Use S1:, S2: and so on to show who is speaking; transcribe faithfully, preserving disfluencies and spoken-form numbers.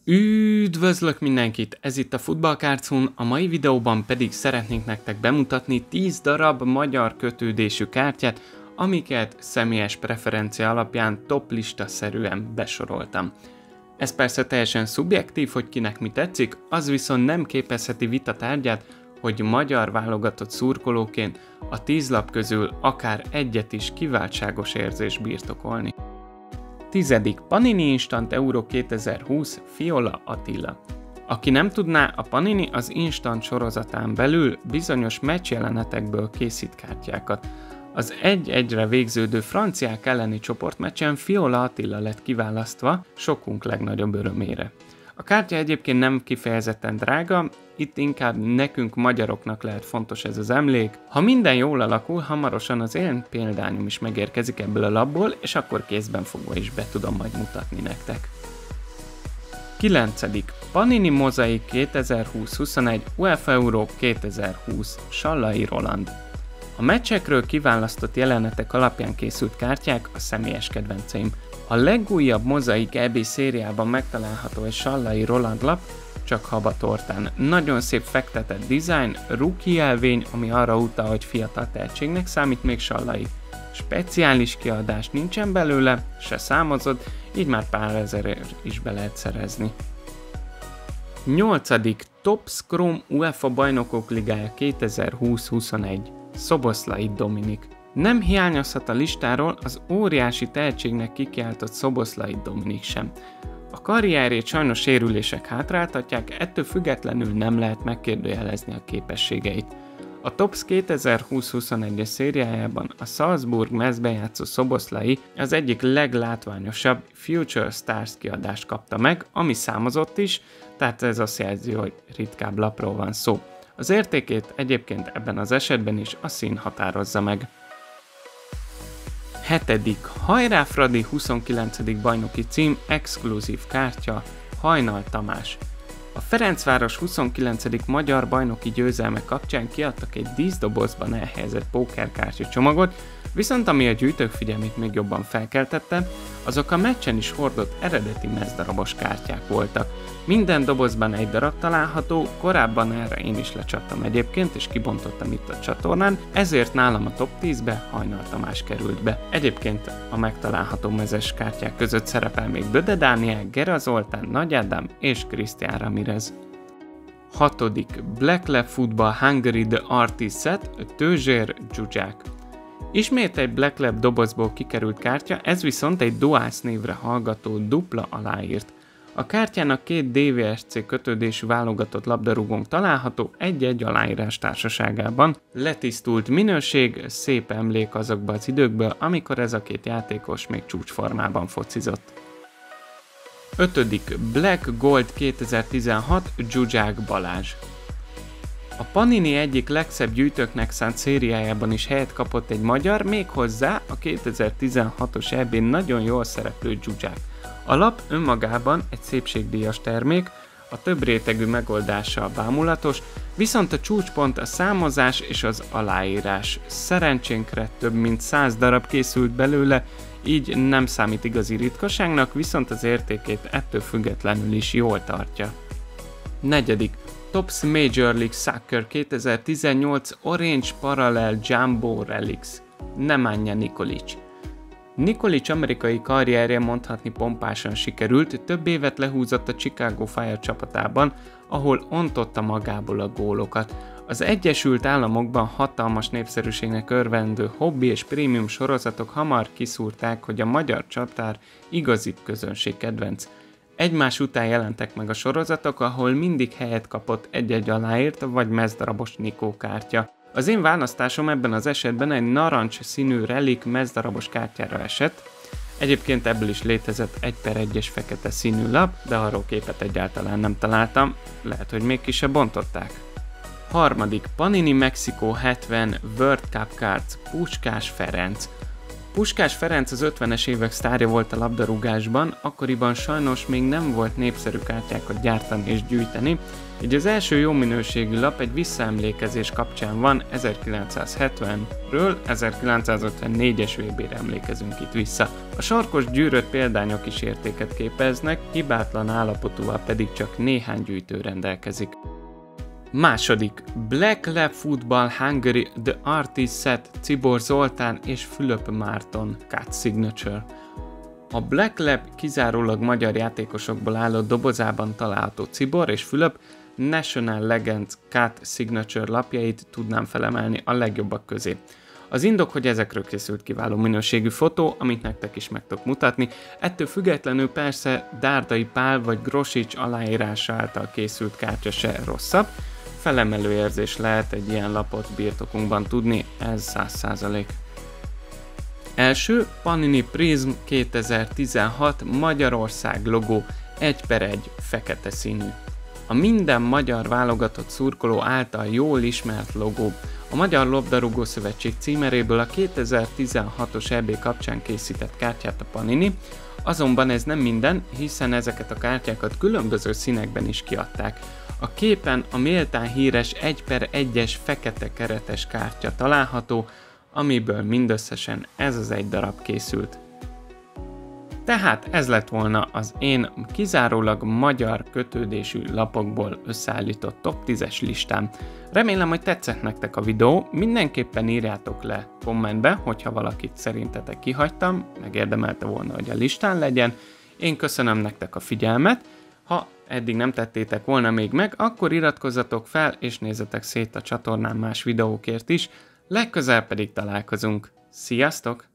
S1: Üdvözlök mindenkit! Ez itt a Football Cartoon, a mai videóban pedig szeretnénk nektek bemutatni tíz darab magyar kötődésű kártyát, amiket személyes preferencia alapján top lista szerűen besoroltam. Ez persze teljesen szubjektív, hogy kinek mi tetszik, az viszont nem képezheti vita tárgyát, hogy magyar válogatott szurkolóként a tíz lap közül akár egyet is kiváltságos érzés birtokolni. Tizedik. Panini Instant Euro kétezer-húsz Fiola Attila. Aki nem tudná, a Panini az Instant sorozatán belül bizonyos meccsjelenetekből készít kártyákat. Az egy-egyre végződő franciák elleni csoportmeccsen Fiola Attila lett kiválasztva sokunk legnagyobb örömére. A kártya egyébként nem kifejezetten drága, itt inkább nekünk magyaroknak lehet fontos ez az emlék. Ha minden jól alakul, hamarosan az én példányom is megérkezik ebből a labból, és akkor kézben fogva is be tudom majd mutatni nektek. Kilencedik. Panini Mozaik kétezer-húsz-huszonegy UEFA Euro kétezer-húsz Sallai Roland. A meccsekről kiválasztott jelenetek alapján készült kártyák a személyes kedvenceim. A legújabb Mozaik é bé szériában megtalálható egy Sallai Roland lap, csak habatortán. Nagyon szép fektetett dizájn, rookie jelvény, ami arra utal, hogy fiatal tehetségnek számít még Sallai. Speciális kiadás nincsen belőle, se számozott, így már pár ezerért is be lehet szerezni. Nyolcadik. Topps Chrome UEFA Bajnokok Ligája kétezer-húsz-huszonegy Szoboszlai Dominik. Nem hiányozhat a listáról az óriási tehetségnek kikiáltott Szoboszlai Dominik sem. A karrierjét sajnos sérülések hátráltatják, ettől függetlenül nem lehet megkérdőjelezni a képességeit. A Topps kétezer-húsz-huszonegyes szériájában a Salzburg mezben játszó Szoboszlai az egyik leglátványosabb Future Stars kiadást kapta meg, ami számozott is, tehát ez azt jelzi, hogy ritkább lapról van szó. Az értékét egyébként ebben az esetben is a szín határozza meg. Hetedik. Hajrá Fradi huszonkilencedik bajnoki cím exkluzív kártya Hajnal Tamás. A Ferencváros huszonkilencedik magyar bajnoki győzelme kapcsán kiadtak egy díszdobozban elhelyezett pókerkártya csomagot, viszont ami a gyűjtők figyelmét még jobban felkeltette, azok a meccsen is hordott eredeti mezdarabos kártyák voltak. Minden dobozban egy darab található, korábban erre én is lecsaptam egyébként, és kibontottam itt a csatornán, ezért nálam a top tízbe Hajnal Tamás került be. Egyébként a megtalálható mezes kártyák között szerepel még Böde Dániel, Gera Zoltán, Nagy Ádám és Cristian Ramirez. Hatodik. Black Lab Football Hungary The Artist Set Tőzsér Zsuzsák. Ismét egy Black Lab dobozból kikerült kártya, ez viszont egy Duals névre hallgató dupla aláírt. A kártyának két dé vé es cé kötődésű válogatott labdarúgónk található egy-egy aláírás társaságában. Letisztult minőség, szép emlék azokba az időkből, amikor ez a két játékos még csúcsformában focizott. Ötödik. Black Gold kétezer-tizenhat Zsuzsák Balázs. A Panini egyik legszebb gyűjtőknek szánt szériájában is helyet kapott egy magyar, méghozzá a kétezer-tizenhatos é bén nagyon jól szereplő Zsuzsák. A lap önmagában egy szépségdíjas termék, a több rétegű megoldása bámulatos, viszont a csúcspont a számozás és az aláírás. Szerencsénkre több mint száz darab készült belőle, így nem számít igazi ritkaságnak, viszont az értékét ettől függetlenül is jól tartja. Negyedik. Topps Major League Soccer kétezer-tizennyolc Orange Parallel Jumbo Relics Nemanja Nikolic. Nikolic amerikai karrierje mondhatni pompásan sikerült, több évet lehúzott a Chicago Fire csapatában, ahol ontotta magából a gólokat. Az Egyesült Államokban hatalmas népszerűségnek örvendő hobbi és prémium sorozatok hamar kiszúrták, hogy a magyar csatár igazi közönség kedvenc. Egymás után jelentek meg a sorozatok, ahol mindig helyet kapott egy-egy aláírt vagy mezdarabos Nikó kártya. Az én választásom ebben az esetben egy narancs színű relik mezdarabos kártyára esett. Egyébként ebből is létezett egy per egyes fekete színű lap, de arról képet egyáltalán nem találtam, lehet, hogy még ki se bontották. Harmadik. Panini Mexico hetven World Cup Cards Puskás Ferenc. Puskás Ferenc az ötvenes évek sztárja volt a labdarúgásban, akkoriban sajnos még nem volt népszerű kártyákat gyártani és gyűjteni, így az első jó minőségű lap egy visszaemlékezés kapcsán van, ezerkilencszázhetvenről ezerkilencszázötvennégyes vé bére emlékezünk itt vissza. A sarkos gyűrött példányok is értéket képeznek, hibátlan állapotúval pedig csak néhány gyűjtő rendelkezik. Második. Black Lab Football Hungary The Artist Set Czibor Zoltán és Fülöp Márton Cut Signature. A Black Lab kizárólag magyar játékosokból álló dobozában található Czibor és Fülöp National Legends Cut Signature lapjait tudnám felemelni a legjobbak közé. Az indok, hogy ezekről készült kiváló minőségű fotó, amit nektek is meg tudok mutatni, ettől függetlenül persze Dárdai Pál vagy Grosics aláírása által készült kártya se rosszabb, felemelő érzés lehet egy ilyen lapot birtokunkban tudni, ez száz százalék. Első Panini Prism kétezer-tizenhat Magyarország logó egy per egy fekete színű. A minden magyar válogatott szurkoló által jól ismert logó. A Magyar Labdarúgó Szövetség címeréből a kétezer-tizenhatos é bé kapcsán készített kártyát a Panini, azonban ez nem minden, hiszen ezeket a kártyákat különböző színekben is kiadták. A képen a méltán híres egy per egyes fekete keretes kártya található, amiből mindösszesen ez az egy darab készült. Tehát ez lett volna az én kizárólag magyar kötődésű lapokból összeállított top tízes listám. Remélem, hogy tetszett nektek a videó, mindenképpen írjátok le kommentbe, hogyha valakit szerintetek kihagytam, megérdemelte volna, hogy a listán legyen. Én köszönöm nektek a figyelmet, ha eddig nem tettétek volna még meg, akkor iratkozzatok fel és nézzetek szét a csatornán más videókért is, legközelebb pedig találkozunk. Sziasztok!